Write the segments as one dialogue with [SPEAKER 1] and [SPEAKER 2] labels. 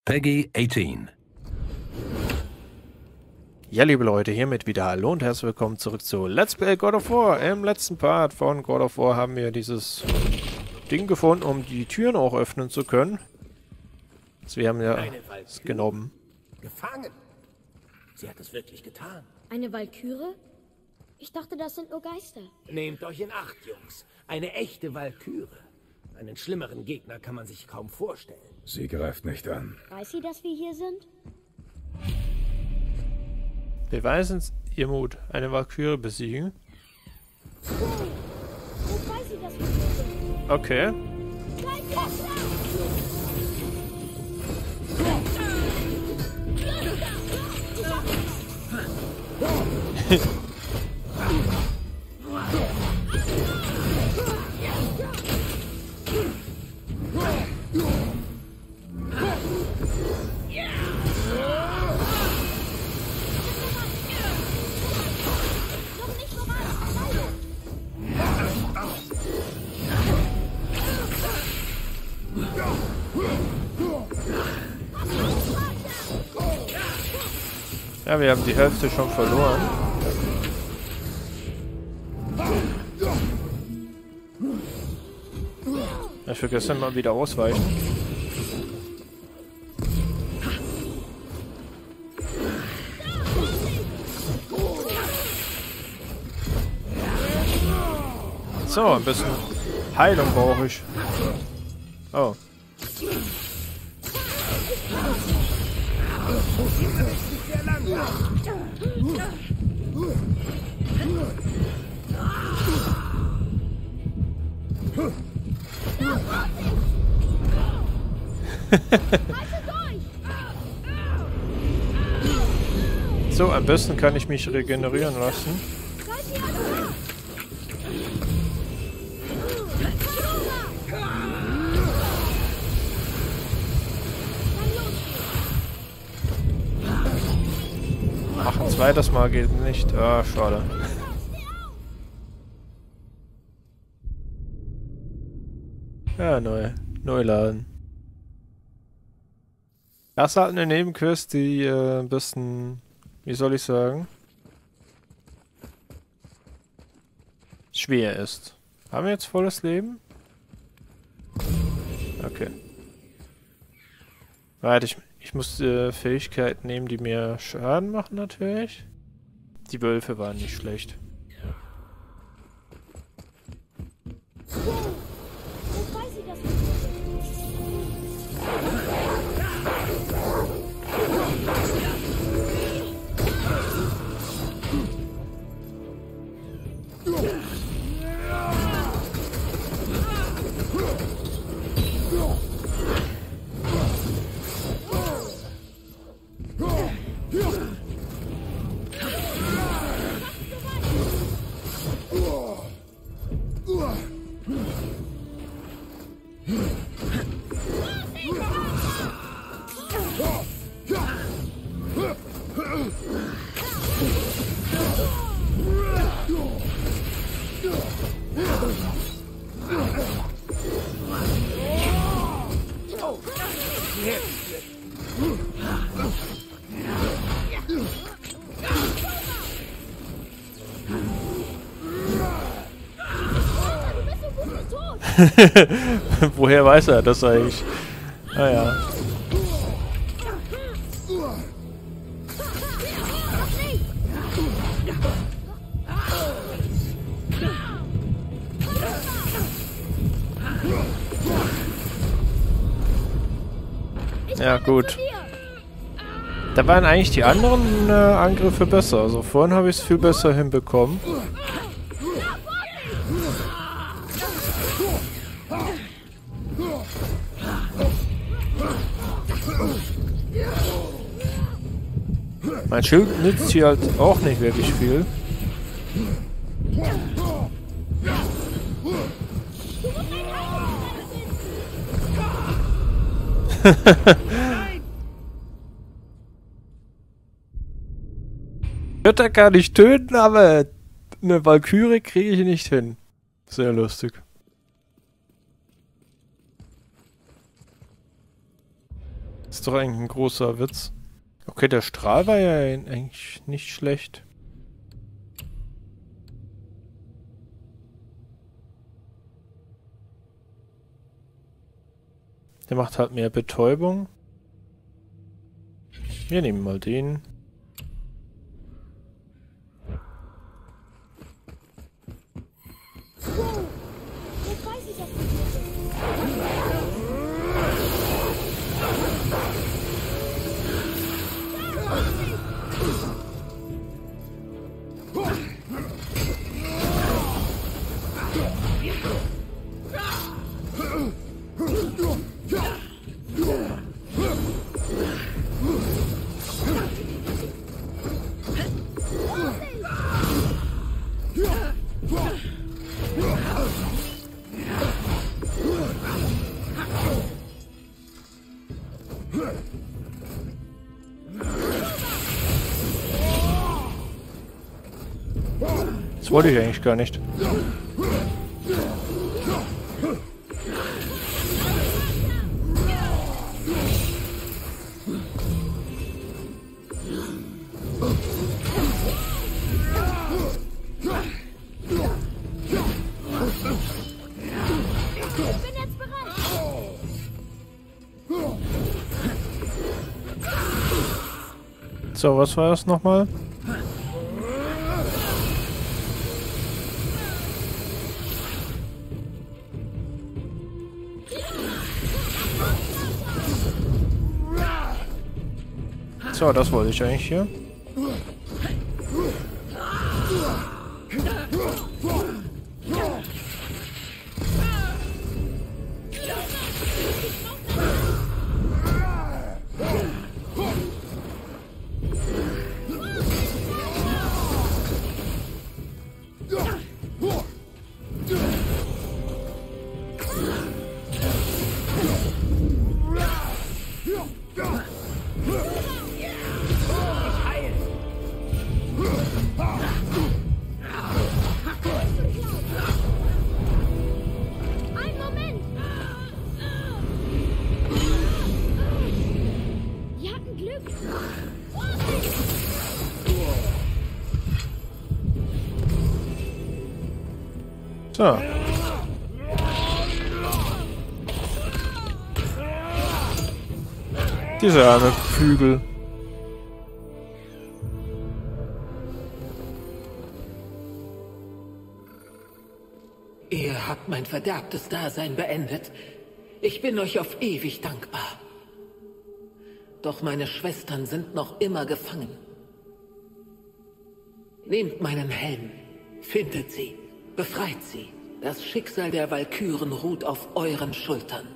[SPEAKER 1] Peggy 18.
[SPEAKER 2] Ja, liebe Leute, hiermit wieder hallo und herzlich willkommen zurück zu Let's Play God of War. Im letzten Part von God of War haben wir dieses Ding gefunden, um die Türen auch öffnen zu können. Also wir haben ja es genommen.
[SPEAKER 3] Gefangen. Sie hat es wirklich getan.
[SPEAKER 4] Eine Walküre? Ich dachte, das sind nur Geister.
[SPEAKER 3] Nehmt euch in Acht, Jungs. Eine echte Walküre. Einen schlimmeren Gegner kann man sich kaum vorstellen.
[SPEAKER 5] Sie greift nicht an.
[SPEAKER 4] Weiß sie, dass wir hier sind?
[SPEAKER 2] Beweisen ihr Mut, eine Walküre besiegen.
[SPEAKER 4] Wo weiß sie, dass wir hier sind?
[SPEAKER 2] Okay. Ja, wir haben die Hälfte schon verloren. Ich vergesse mal wieder ausweichen. So, ein bisschen Heilung brauche ich. Oh. So, am besten kann ich mich regenerieren lassen. Ach, ein zweites Mal geht nicht. Ah, schade. Ja, neu laden. Das ist halt eine Nebenquest, die ein bisschen, wie soll ich sagen, schwer ist. Haben wir jetzt volles Leben? Okay. Warte, ich muss Fähigkeiten nehmen, die mir Schaden machen natürlich. Die Wölfe waren nicht schlecht.
[SPEAKER 4] Wo weiß sie, dass wir hier sind?
[SPEAKER 2] Woher weiß er das eigentlich? Ah ja. Ja, gut. Da waren eigentlich die anderen Angriffe besser. Also vorhin habe ich es viel besser hinbekommen. Mein Schild nützt hier halt auch nicht wirklich viel. Götter kann ich töten, aber eine Walküre kriege ich nicht hin. Sehr lustig. Ist doch eigentlich ein großer Witz. Okay, der Strahl war ja eigentlich nicht schlecht. Der macht halt mehr Betäubung. Wir nehmen mal den.
[SPEAKER 4] Wow. Jetzt weiß ich, was passiert ist.
[SPEAKER 2] Das wollte ich eigentlich gar nicht.
[SPEAKER 4] Ich bin jetzt bereit.
[SPEAKER 2] So, was war das nochmal? So, das wollte ich eigentlich hier.
[SPEAKER 4] Einen Moment. Wir hatten Glück.
[SPEAKER 2] So. Diese arme Flügel.
[SPEAKER 1] Ihr habt mein verderbtes Dasein beendet. Ich bin euch auf ewig dankbar. Doch meine Schwestern sind noch immer gefangen. Nehmt meinen Helm, findet sie, befreit sie. Das Schicksal der Walküren ruht auf euren Schultern.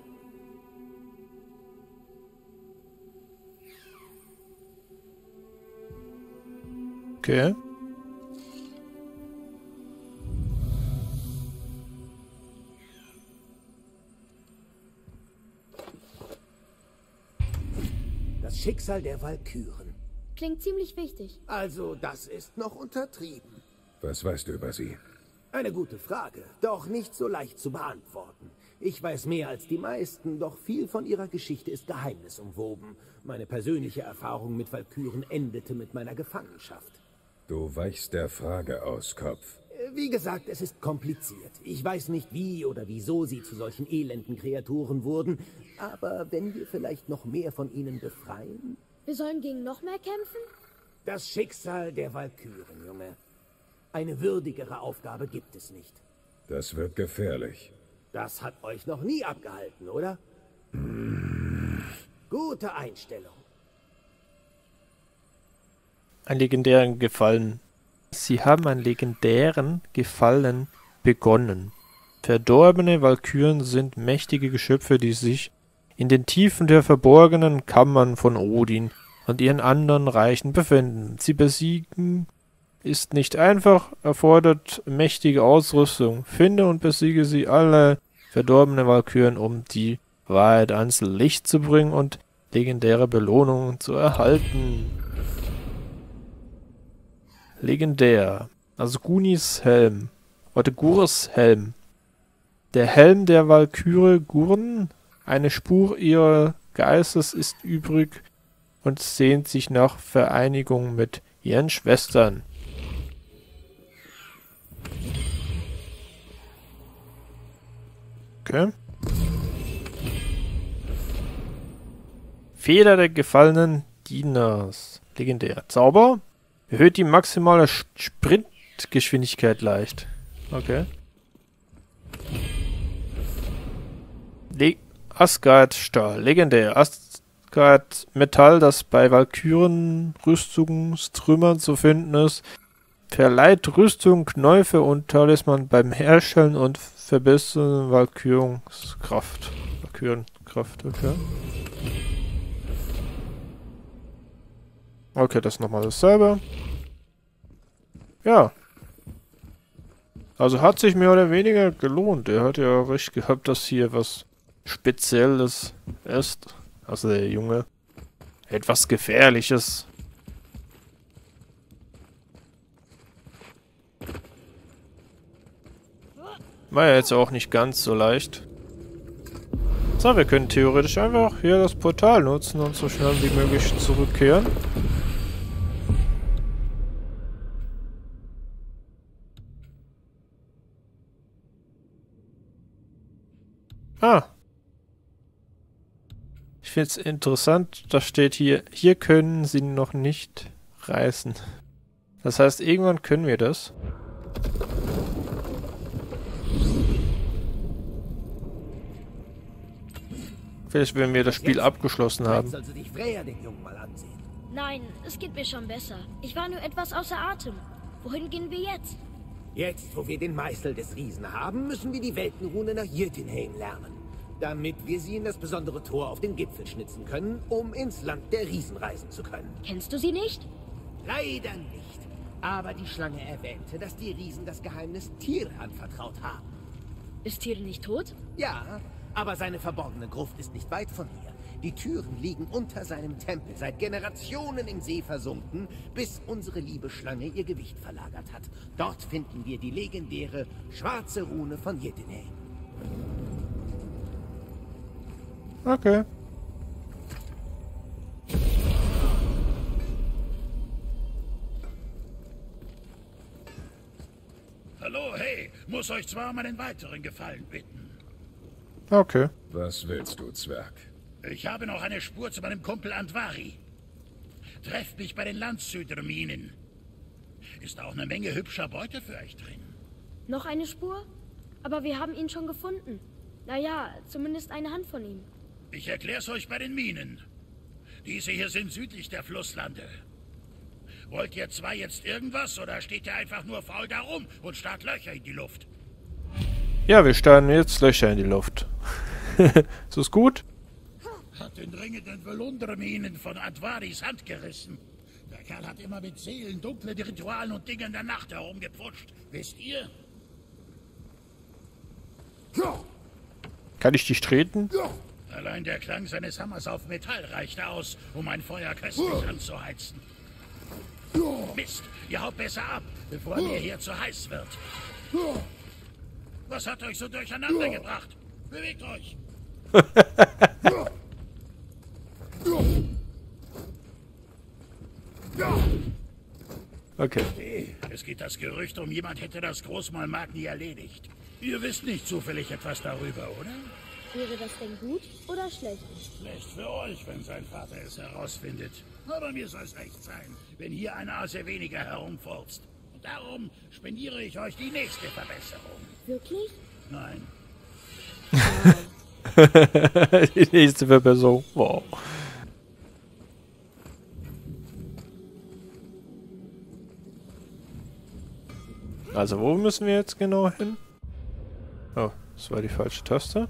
[SPEAKER 2] Okay.
[SPEAKER 3] Das Schicksal der Walküren.
[SPEAKER 4] Klingt ziemlich wichtig.
[SPEAKER 3] Also, das ist noch untertrieben.
[SPEAKER 5] Was weißt du über sie?
[SPEAKER 3] Eine gute Frage, doch nicht so leicht zu beantworten. Ich weiß mehr als die meisten, doch viel von ihrer Geschichte ist geheimnisumwoben. Meine persönliche Erfahrung mit Walküren endete mit meiner Gefangenschaft.
[SPEAKER 5] Du weichst der Frage aus, Kopf.
[SPEAKER 3] Wie gesagt, es ist kompliziert. Ich weiß nicht, wie oder wieso sie zu solchen elenden Kreaturen wurden, aber wenn wir vielleicht noch mehr von ihnen befreien?
[SPEAKER 4] Wir sollen gegen noch mehr kämpfen?
[SPEAKER 3] Das Schicksal der Walküren, Junge. Eine würdigere Aufgabe gibt es nicht.
[SPEAKER 5] Das wird gefährlich.
[SPEAKER 3] Das hat euch noch nie abgehalten, oder? Gute Einstellung.
[SPEAKER 2] Einen legendären Gefallen. Sie haben einen legendären Gefallen begonnen. Verdorbene Walküren sind mächtige Geschöpfe, die sich in den Tiefen der verborgenen Kammern von Odin und ihren anderen Reichen befinden. Sie besiegen ist nicht einfach, erfordert mächtige Ausrüstung. Finde und besiege sie alle verdorbene Walküren, um die Wahrheit ans Licht zu bringen und legendäre Belohnungen zu erhalten. Legendär. Also Gunis Helm. Oder Gurs Helm. Der Helm der Walküre Gurn. Eine Spur ihrer Geistes ist übrig und sehnt sich nach Vereinigung mit ihren Schwestern. Okay. Feder der gefallenen Dieners. Legendär. Zauber. Erhöht die maximale Sprintgeschwindigkeit leicht. Okay. Asgard Stahl. Legendär. Asgard Metall, das bei Valkyren Rüstungstrümmern zu finden ist. Verleiht Rüstung, Knäufe und Talisman beim Herstellen und verbessern Valkyrenkraft. Okay. Okay, das ist nochmal dasselbe. Ja. Also hat sich mehr oder weniger gelohnt. Er hat ja recht gehabt, dass hier was Spezielles ist. Also der Junge. Etwas Gefährliches. War ja jetzt auch nicht ganz so leicht. So, wir können theoretisch einfach hier das Portal nutzen und so schnell wie möglich zurückkehren. Ah. Ich finde es interessant, da steht hier können sie noch nicht reisen. Das heißt, irgendwann können wir das. Vielleicht, wenn wir das Spiel abgeschlossen haben.
[SPEAKER 3] Sollst du dich Freya den Jungen mal ansehen?
[SPEAKER 4] Nein, es geht mir schon besser. Ich war nur etwas außer Atem. Wohin gehen wir jetzt?
[SPEAKER 3] Jetzt, wo wir den Meißel des Riesen haben, müssen wir die Weltenrune nach Jötunheim lernen. Damit wir sie in das besondere Tor auf den Gipfel schnitzen können, um ins Land der Riesen reisen zu können.
[SPEAKER 4] Kennst du sie nicht?
[SPEAKER 3] Leider nicht. Aber die Schlange erwähnte, dass die Riesen das Geheimnis Tyr anvertraut haben.
[SPEAKER 4] Ist Tyr nicht tot?
[SPEAKER 3] Ja, aber seine verborgene Gruft ist nicht weit von hier. Die Türen liegen unter seinem Tempel, seit Generationen im See versunken, bis unsere liebe Schlange ihr Gewicht verlagert hat. Dort finden wir die legendäre schwarze Rune von Jötunheim.
[SPEAKER 2] Okay.
[SPEAKER 6] Hallo, hey, muss euch zwar um einen weiteren Gefallen bitten.
[SPEAKER 2] Okay.
[SPEAKER 5] Was willst du, Zwerg?
[SPEAKER 6] Ich habe noch eine Spur zu meinem Kumpel Andvari. Trefft mich bei den Landshüterminen. Ist auch eine Menge hübscher Beute für euch drin.
[SPEAKER 4] Noch eine Spur? Aber wir haben ihn schon gefunden. Naja, zumindest eine Hand von ihm.
[SPEAKER 6] Ich erklär's euch bei den Minen. Diese hier sind südlich der Flusslande. Wollt ihr zwei jetzt irgendwas oder steht ihr einfach nur faul da rum und starrt Löcher in die Luft?
[SPEAKER 2] Ja, wir starren jetzt Löcher in die Luft. Ist das gut?
[SPEAKER 6] Hat den dringenden Volundre-Minen von Andvaris Hand gerissen. Der Kerl hat immer mit Seelen, dunklen Ritualen und Dingen der Nacht herumgepfutscht. Wisst ihr?
[SPEAKER 2] Kann ich dich treten?
[SPEAKER 6] Allein der Klang seines Hammers auf Metall reichte aus, um ein Feuer köstlich anzuheizen. Mist, ihr haut besser ab, bevor mir hier zu heiß wird. Was hat euch so durcheinander gebracht? Bewegt euch!
[SPEAKER 2] Okay.
[SPEAKER 6] Es geht das Gerücht um, jemand hätte das Großmal Magni erledigt. Ihr wisst nicht zufällig etwas darüber, oder?
[SPEAKER 4] Wäre das denn gut oder schlecht?
[SPEAKER 6] Schlecht für euch, wenn sein Vater es herausfindet. Aber mir soll es recht sein, wenn hier eine Ase weniger herumfurzt. Und darum spendiere ich euch die nächste Verbesserung.
[SPEAKER 4] Wirklich?
[SPEAKER 6] Nein.
[SPEAKER 2] Die nächste Verbesserung. Wow. Also, wo müssen wir jetzt genau hin? Oh, das war die falsche Taste.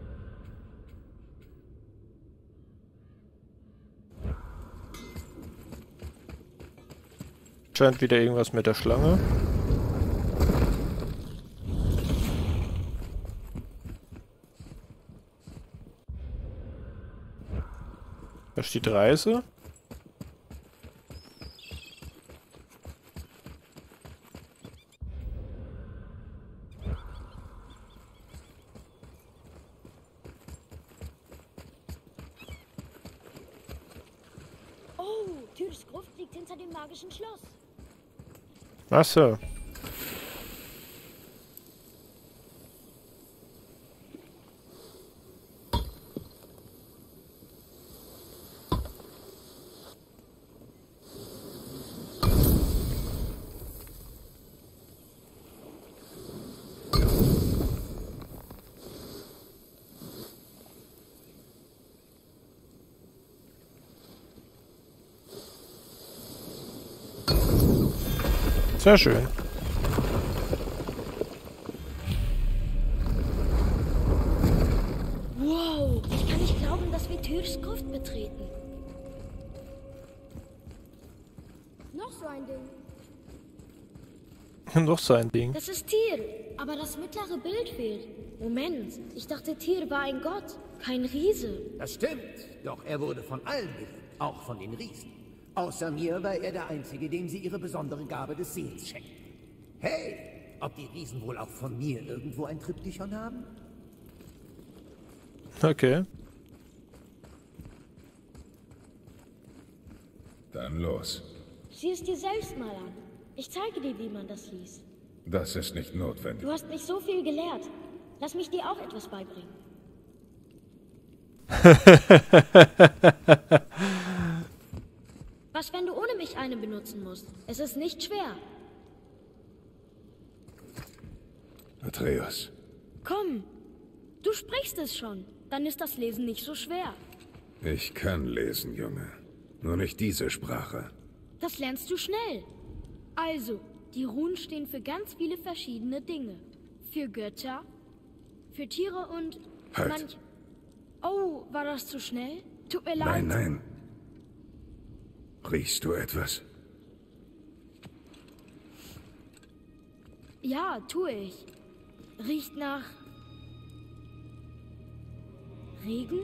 [SPEAKER 2] Scheint wieder irgendwas mit der Schlange. Da steht Reise.
[SPEAKER 4] Tyrs Gruft liegt hinter dem magischen Schloss.
[SPEAKER 2] Ach so. Sehr schön.
[SPEAKER 4] Wow, ich kann nicht glauben, dass wir Tyrs Gruft betreten. Noch so ein Ding.
[SPEAKER 2] Noch so ein Ding.
[SPEAKER 4] Das ist Tyr, aber das mittlere Bild fehlt. Moment, ich dachte, Tyr war ein Gott, kein Riese.
[SPEAKER 3] Das stimmt, doch er wurde von allen geliebt, auch von den Riesen. Außer mir war er der Einzige, dem sie ihre besondere Gabe des Sehens schenkten. Hey, ob die Riesen wohl auch von mir irgendwo ein Triptychon haben?
[SPEAKER 2] Okay.
[SPEAKER 5] Dann los.
[SPEAKER 4] Sieh es dir selbst mal an. Ich zeige dir, wie man das liest.
[SPEAKER 5] Das ist nicht notwendig.
[SPEAKER 4] Du hast mich so viel gelehrt. Lass mich dir auch etwas beibringen. Was, wenn du ohne mich eine benutzen musst? Es ist nicht schwer.
[SPEAKER 5] Atreus.
[SPEAKER 4] Komm, du sprichst es schon. Dann ist das Lesen nicht so schwer.
[SPEAKER 5] Ich kann lesen, Junge. Nur nicht diese Sprache.
[SPEAKER 4] Das lernst du schnell. Also, die Runen stehen für ganz viele verschiedene Dinge. Für Götter, für Tiere und
[SPEAKER 5] Halt.
[SPEAKER 4] Oh, war das zu schnell? Tut mir leid.
[SPEAKER 5] Nein, nein. Riechst du etwas?
[SPEAKER 4] Ja, tue ich. Riecht nach Regen?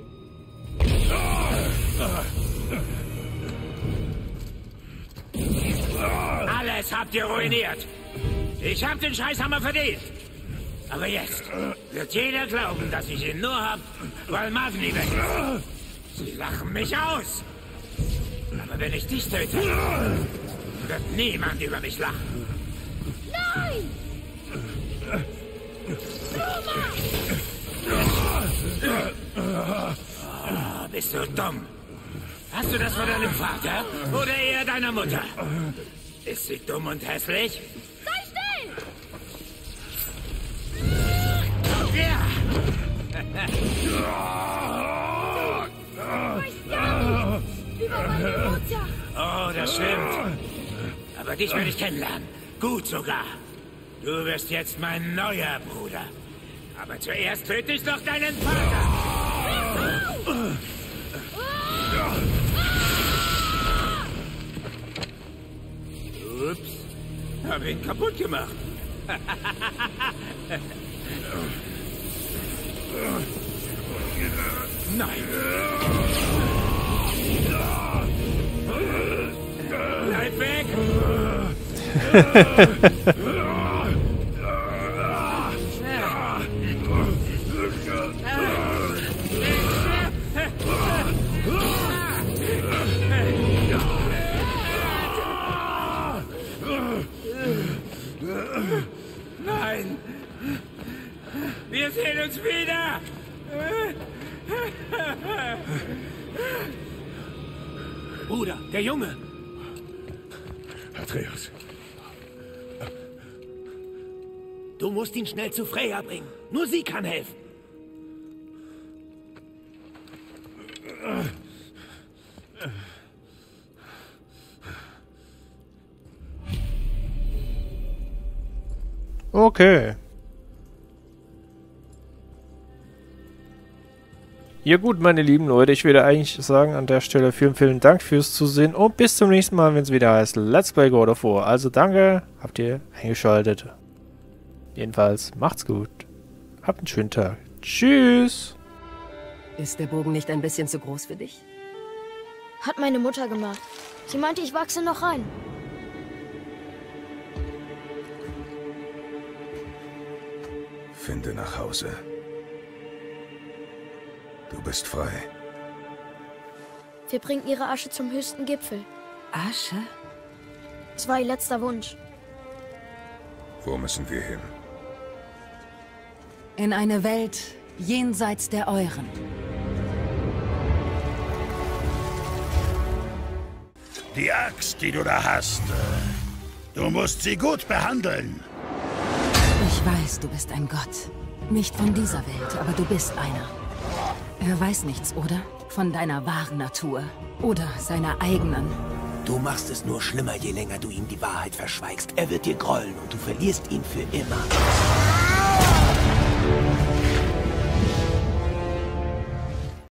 [SPEAKER 7] Alles habt ihr ruiniert. Ich hab den Scheißhammer verdient. Aber jetzt wird jeder glauben, dass ich ihn nur hab, weil Magni weg ist. Sie lachen mich aus. Aber wenn ich dich töte, wird niemand über mich lachen.
[SPEAKER 4] Nein!
[SPEAKER 7] Oh, bist du dumm? Hast du das von deinem Vater oder eher deiner Mutter? Ist sie dumm und hässlich?
[SPEAKER 4] Sei still!
[SPEAKER 7] Ja!
[SPEAKER 4] Du weißt gar nichts über meine Mutter.
[SPEAKER 7] Oh, das stimmt. Aber dich will ich kennenlernen. Gut sogar. Du wirst jetzt mein neuer Bruder. Aber zuerst töte ich doch deinen Vater. Ups. Hab ihn kaputt gemacht. Nein. Bleib weg! Nein! Wir sehen uns wieder!
[SPEAKER 3] Bruder, der Junge!
[SPEAKER 5] Atreus.
[SPEAKER 3] Du musst ihn schnell zu Freya bringen. Nur sie kann helfen.
[SPEAKER 2] Okay. Ja gut, meine lieben Leute, ich würde eigentlich sagen an der Stelle vielen, vielen Dank fürs Zusehen und bis zum nächsten Mal, wenn es wieder heißt Let's Play God of War. Also danke, habt ihr eingeschaltet. Jedenfalls, macht's gut. Habt einen schönen Tag. Tschüss.
[SPEAKER 8] Ist der Bogen nicht ein bisschen zu groß für dich?
[SPEAKER 4] Hat meine Mutter gemacht. Sie meinte, ich wachse noch rein.
[SPEAKER 5] Finde nach Hause. Du bist frei.
[SPEAKER 4] Wir bringen ihre Asche zum höchsten Gipfel.
[SPEAKER 8] Asche?
[SPEAKER 4] 2 letzter Wunsch.
[SPEAKER 5] Wo müssen wir hin?
[SPEAKER 8] In eine Welt jenseits der euren.
[SPEAKER 6] Die Axt, die du da hast, du musst sie gut behandeln.
[SPEAKER 8] Ich weiß, du bist ein Gott. Nicht von dieser Welt, aber du bist einer. Er weiß nichts, oder? Von deiner wahren Natur. Oder seiner eigenen.
[SPEAKER 3] Du machst es nur schlimmer, je länger du ihm die Wahrheit verschweigst. Er wird dir grollen und du verlierst ihn für immer.